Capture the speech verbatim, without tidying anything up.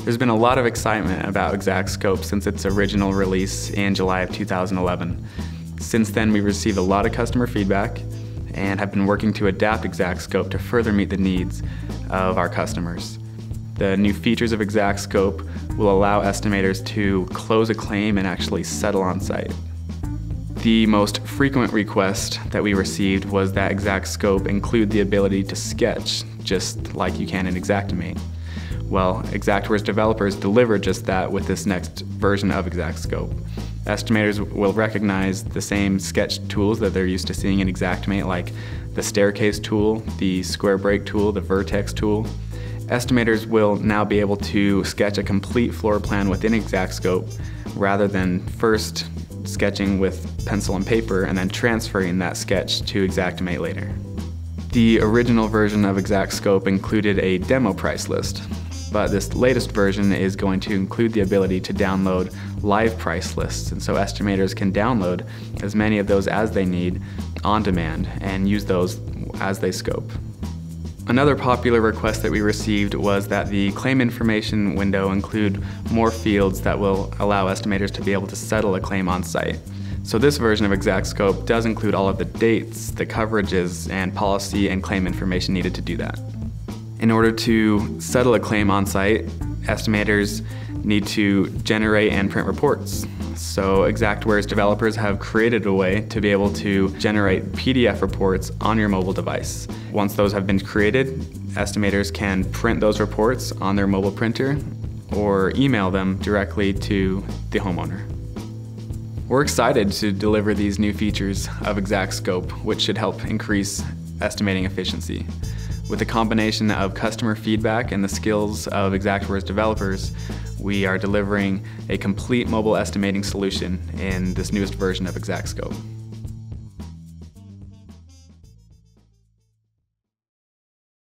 There's been a lot of excitement about XactScope since its original release in July of two thousand eleven. Since then, we've received a lot of customer feedback and have been working to adapt XactScope to further meet the needs of our customers. The new features of XactScope will allow estimators to close a claim and actually settle on site. The most frequent request that we received was that XactScope include the ability to sketch, just like you can in Xactimate. Well, Xactware's developers deliver just that with this next version of XactScope. Estimators will recognize the same sketch tools that they're used to seeing in Xactimate, like the staircase tool, the square break tool, the vertex tool. Estimators will now be able to sketch a complete floor plan within XactScope rather than first sketching with pencil and paper and then transferring that sketch to Xactimate later. The original version of XactScope included a demo price list, but this latest version is going to include the ability to download live price lists, and so estimators can download as many of those as they need on demand and use those as they scope. Another popular request that we received was that the claim information window include more fields that will allow estimators to be able to settle a claim on site. So this version of XactScope does include all of the dates, the coverages, and policy and claim information needed to do that. In order to settle a claim on site, estimators need to generate and print reports. So Xactware's developers have created a way to be able to generate P D F reports on your mobile device. Once those have been created, estimators can print those reports on their mobile printer or email them directly to the homeowner. We're excited to deliver these new features of XactScope, which should help increase estimating efficiency. With a combination of customer feedback and the skills of Xactware's developers, we are delivering a complete mobile estimating solution in this newest version of XactScope.